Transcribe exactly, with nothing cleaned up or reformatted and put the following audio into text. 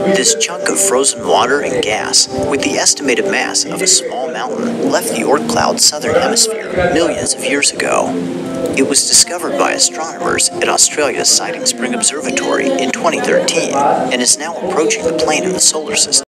This chunk of frozen water and gas, with the estimated mass of a small mountain, left the Oort cloud's southern hemisphere millions of years ago. It was discovered by astronomers at Australia's Siding Spring Observatory in twenty thirteen and is now approaching the plane of the solar system.